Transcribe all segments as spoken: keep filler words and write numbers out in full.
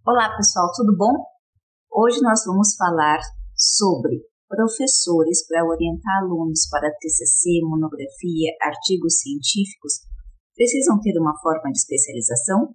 Olá pessoal, tudo bom? Hoje nós vamos falar sobre professores para orientar alunos para T C C, monografia, artigos científicos. Precisam ter uma forma de especialização?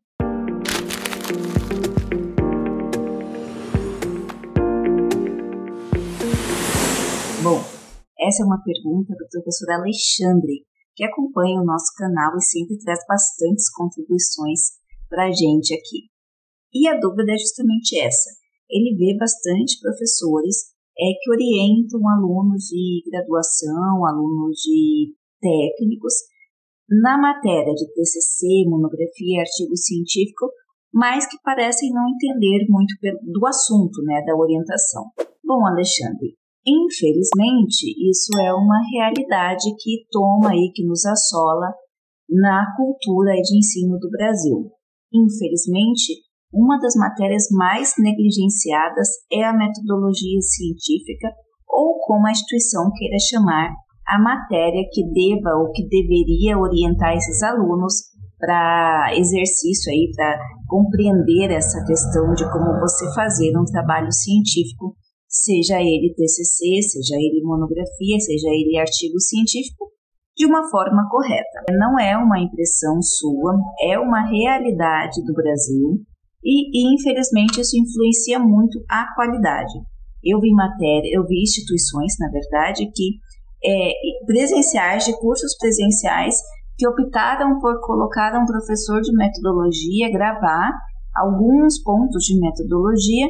Bom, essa é uma pergunta do professor Alexandre, que acompanha o nosso canal e sempre traz bastantes contribuições para a gente aqui. E a dúvida é justamente essa. Ele vê bastante professores é, que orientam alunos de graduação, alunos de técnicos, na matéria de T C C, monografia, artigo científico, mas que parecem não entender muito do assunto, né, da orientação. Bom, Alexandre, infelizmente, isso é uma realidade que toma aí, que nos assola na cultura de ensino do Brasil. Infelizmente, uma das matérias mais negligenciadas é a metodologia científica, ou como a instituição queira chamar, a matéria que deva ou que deveria orientar esses alunos para exercício aí, para compreender essa questão de como você fazer um trabalho científico, seja ele T C C, seja ele monografia, seja ele artigo científico, de uma forma correta. Não é uma impressão sua, é uma realidade do Brasil. E, e, infelizmente, isso influencia muito a qualidade. Eu vi matéria, eu vi instituições, na verdade, que é, presenciais, de cursos presenciais, que optaram por colocar um professor de metodologia, gravar alguns pontos de metodologia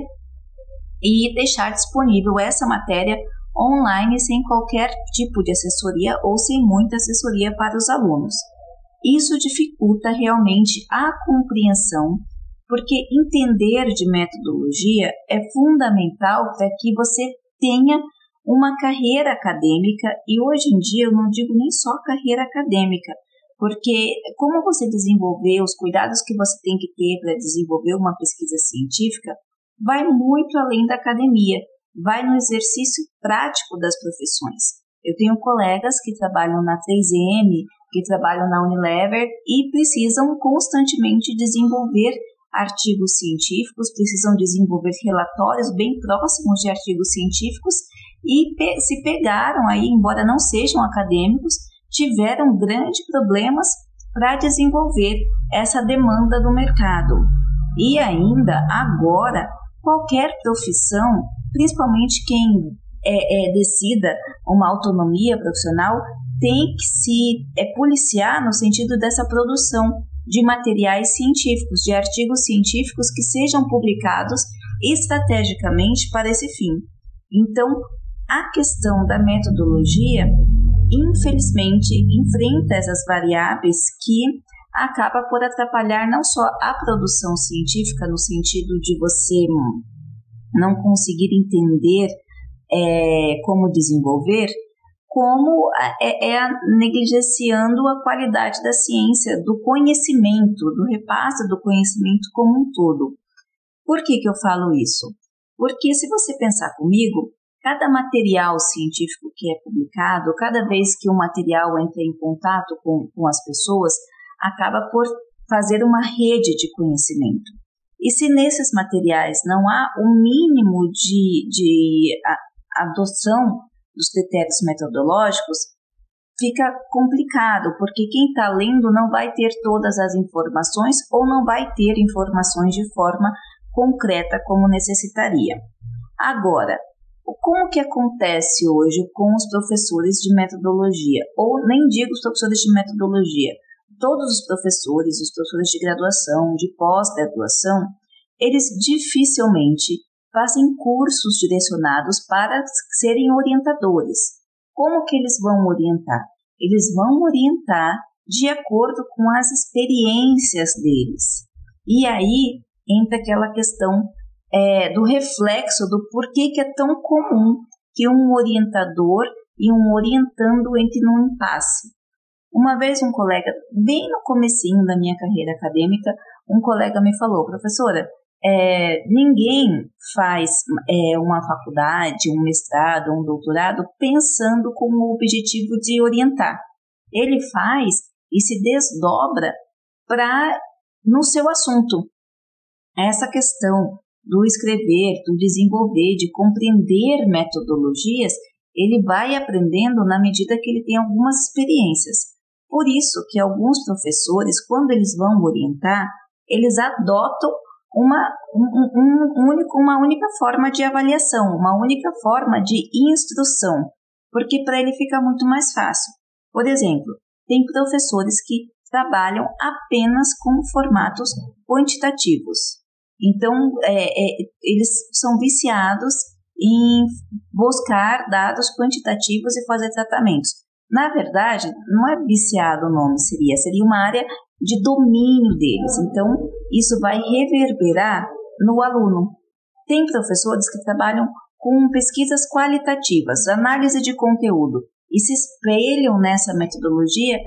e deixar disponível essa matéria online sem qualquer tipo de assessoria ou sem muita assessoria para os alunos. Isso dificulta realmente a compreensão, porque entender de metodologia é fundamental para que você tenha uma carreira acadêmica, e hoje em dia eu não digo nem só carreira acadêmica, porque como você desenvolver, os cuidados que você tem que ter para desenvolver uma pesquisa científica, vai muito além da academia, vai no exercício prático das profissões. Eu tenho colegas que trabalham na três M, que trabalham na Unilever e precisam constantemente desenvolver artigos científicos, precisam desenvolver relatórios bem próximos de artigos científicos e pe- se pegaram aí, embora não sejam acadêmicos, tiveram grandes problemas para desenvolver essa demanda do mercado. E ainda, agora, qualquer profissão, principalmente quem é, é, decida uma autonomia profissional, tem que se é, policiar no sentido dessa produção de materiais científicos, de artigos científicos que sejam publicados estrategicamente para esse fim. Então, a questão da metodologia, infelizmente, enfrenta essas variáveis que acaba por atrapalhar não só a produção científica, no sentido de você não conseguir entender é, como desenvolver, como é, é negligenciando a qualidade da ciência, do conhecimento, do repasse do conhecimento como um todo. Por que que eu falo isso? Porque se você pensar comigo, cada material científico que é publicado, cada vez que um material entra em contato com, com as pessoas, acaba por fazer uma rede de conhecimento. E se nesses materiais não há o um mínimo de, de a, adoção dos critérios metodológicos, fica complicado, porque quem está lendo não vai ter todas as informações ou não vai ter informações de forma concreta como necessitaria. Agora, como que acontece hoje com os professores de metodologia? Ou nem digo os professores de metodologia, todos os professores, os professores de graduação, de pós-graduação, eles dificilmente fazem cursos direcionados para serem orientadores. Como que eles vão orientar? Eles vão orientar de acordo com as experiências deles. E aí entra aquela questão é, do reflexo do porquê que é tão comum que um orientador e um orientando entrem num impasse. Uma vez um colega, bem no comecinho da minha carreira acadêmica, um colega me falou, professora, É, ninguém faz é, uma faculdade, um mestrado, um doutorado pensando com o objetivo de orientar. Ele faz e se desdobra para no seu assunto. essa questão do escrever, do desenvolver, de compreender metodologias, ele vai aprendendo na medida que ele tem algumas experiências. Por isso que alguns professores, quando eles vão orientar, eles adotam uma, um, um, único, uma única forma de avaliação, uma única forma de instrução, porque para ele fica muito mais fácil. Por exemplo, tem professores que trabalham apenas com formatos quantitativos. Então, é, é, eles são viciados em buscar dados quantitativos e fazer tratamentos. Na verdade, não é viciado o nome, seria, seria uma área de domínio deles. Então, isso vai reverberar no aluno. Tem professores que trabalham com pesquisas qualitativas, análise de conteúdo, e se espelham nessa metodologia,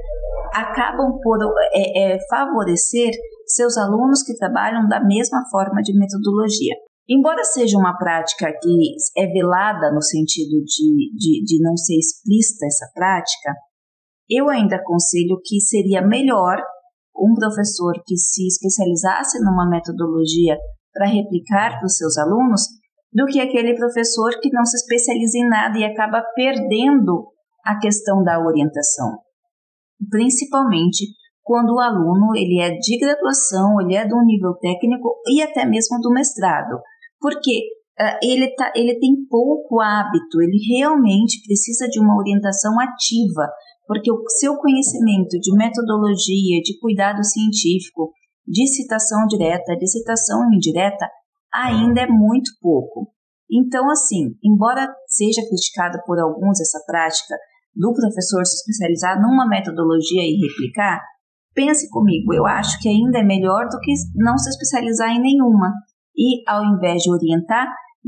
acabam por é, é, favorecer seus alunos que trabalham da mesma forma de metodologia. Embora seja uma prática que é velada no sentido de, de, de não ser explícita essa prática, eu ainda aconselho que seria melhor um professor que se especializasse numa metodologia para replicar para os seus alunos do que aquele professor que não se especializa em nada e acaba perdendo a questão da orientação. Principalmente quando o aluno ele é de graduação, ele é de um nível técnico e até mesmo do mestrado, porque uh, ele, tá, ele tem pouco hábito, ele realmente precisa de uma orientação ativa, porque o seu conhecimento de metodologia, de cuidado científico, de citação direta, de citação indireta, ainda é muito pouco. Então, assim, embora seja criticada por alguns essa prática do professor se especializar numa metodologia e replicar, pense comigo, eu acho que ainda é melhor do que não se especializar em nenhuma e, ao invés de orientar,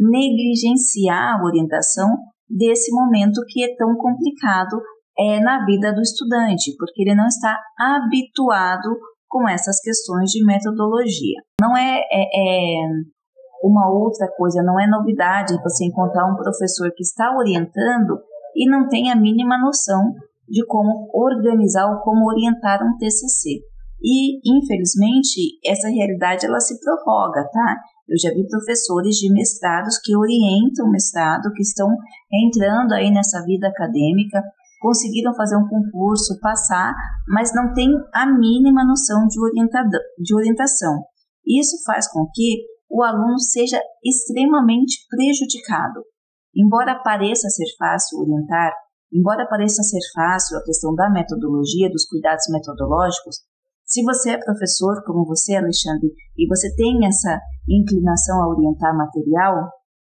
negligenciar a orientação desse momento que é tão complicado é, na vida do estudante, porque ele não está habituado com essas questões de metodologia. Não é, é, é uma outra coisa, não é novidade você encontrar um professor que está orientando e não tem a mínima noção de como organizar ou como orientar um T C C. E, infelizmente, essa realidade ela se prorroga, tá? Eu já vi professores de mestrados que orientam o mestrado, que estão entrando aí nessa vida acadêmica, conseguiram fazer um concurso, passar, mas não tem a mínima noção de, de orientação. Isso faz com que o aluno seja extremamente prejudicado. Embora pareça ser fácil orientar, embora pareça ser fácil a questão da metodologia, dos cuidados metodológicos, se você é professor, como você, Alexandre, e você tem essa inclinação a orientar material,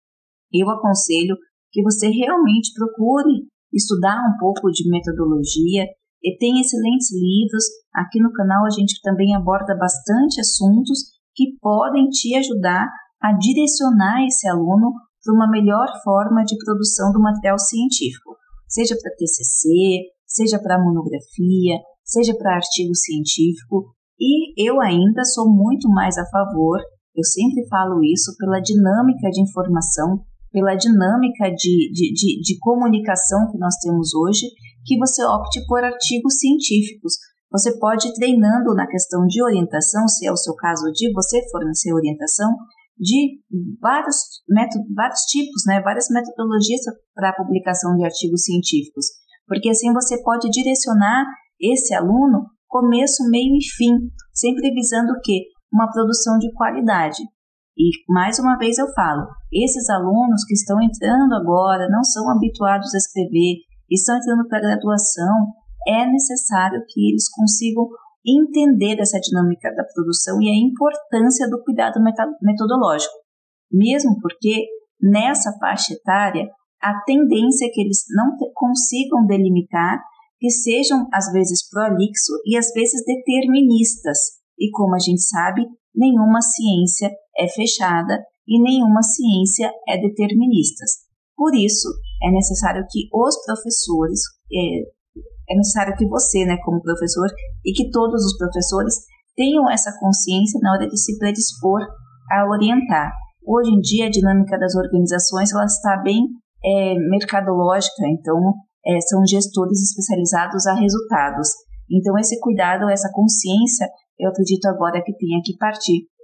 eu aconselho que você realmente procure estudar um pouco de metodologia e tem excelentes livros. Aqui no canal a gente também aborda bastante assuntos que podem te ajudar a direcionar esse aluno para uma melhor forma de produção do material científico, seja para T C C, seja para monografia, seja para artigo científico. E eu ainda sou muito mais a favor, eu sempre falo isso, pela dinâmica de informação, pela dinâmica de, de, de, de comunicação que nós temos hoje, que você opte por artigos científicos. Você pode ir treinando na questão de orientação, se é o seu caso de você fornecer orientação, de vários, métodos, vários tipos, né, várias metodologias para a publicação de artigos científicos, porque assim você pode direcionar esse aluno começo, meio e fim, sempre visando o quê? Uma produção de qualidade. E, mais uma vez eu falo, esses alunos que estão entrando agora, não são habituados a escrever, estão entrando para a graduação, é necessário que eles consigam entender essa dinâmica da produção e a importância do cuidado metodológico, mesmo porque nessa faixa etária a tendência é que eles não te- consigam delimitar, que sejam às vezes prolixo e às vezes deterministas, e como a gente sabe, nenhuma ciência é fechada e nenhuma ciência é determinista. Por isso, é necessário que os professores, é, é necessário que você, né, como professor, e que todos os professores tenham essa consciência na hora de se predispor a orientar. Hoje em dia, a dinâmica das organizações ela está bem é, mercadológica, então é, são gestores especializados a resultados. Então, esse cuidado, essa consciência, eu acredito agora que tenha que partir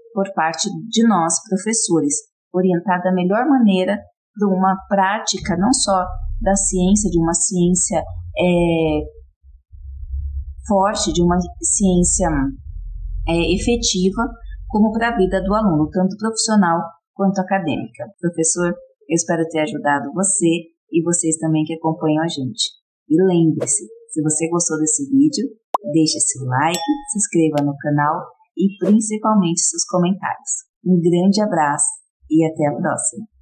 por parte de nós, professores, orientar da melhor maneira para uma prática não só da ciência, de uma ciência é, forte, de uma ciência é, efetiva, como para a vida do aluno, tanto profissional quanto acadêmica. Professor, eu espero ter ajudado você e vocês também que acompanham a gente. E lembre-se, se você gostou desse vídeo, deixe seu like, se inscreva no canal e principalmente seus comentários. Um grande abraço e até a próxima!